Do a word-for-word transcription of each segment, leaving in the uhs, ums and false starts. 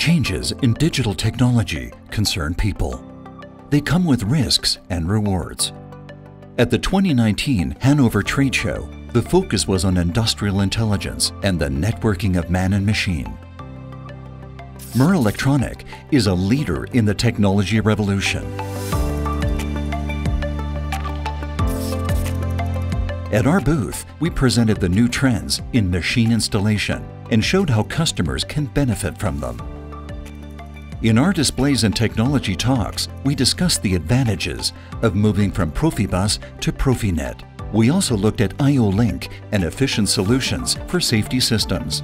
Changes in digital technology concern people. They come with risks and rewards. At the twenty nineteen Hannover Trade Show, the focus was on industrial intelligence and the networking of man and machine. Murrelektronik is a leader in the technology revolution. At our booth, we presented the new trends in machine installation and showed how customers can benefit from them. In our displays and technology talks, we discussed the advantages of moving from Fieldbus to Profinet. We also looked at I O Link and efficient solutions for safety systems.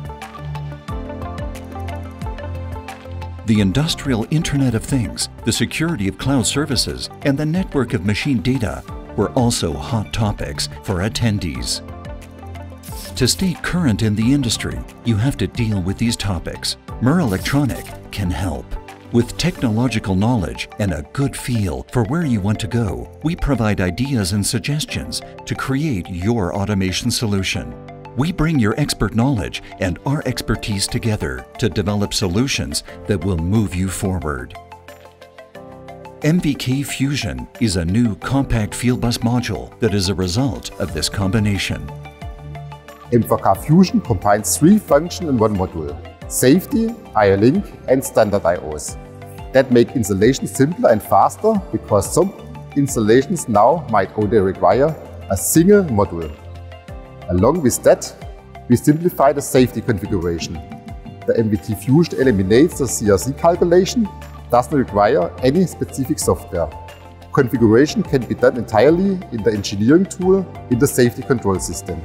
The industrial Internet of Things, the security of cloud services, and the network of machine data were also hot topics for attendees. To stay current in the industry, you have to deal with these topics. Murrelektronik can help. With technological knowledge and a good feel for where you want to go, we provide ideas and suggestions to create your automation solution. We bring your expert knowledge and our expertise together to develop solutions that will move you forward. M V K Fusion is a new compact Fieldbus module that is a result of this combination. M V K Fusion combines three functions in one module: safety, I O Link, and standard I Os. That make installation simpler and faster because some installations now might only require a single module. Along with that, we simplify the safety configuration. The M V K Fusion eliminates the C R C calculation, doesn't require any specific software. Configuration can be done entirely in the engineering tool in the safety control system.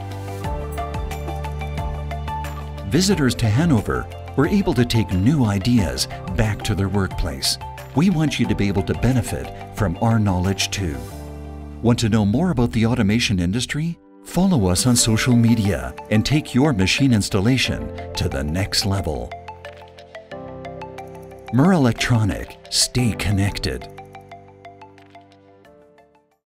Visitors to Hanover were able to take new ideas back to their workplace. We want you to be able to benefit from our knowledge too. Want to know more about the automation industry? Follow us on social media and take your machine installation to the next level. Murrelektronik, stay connected.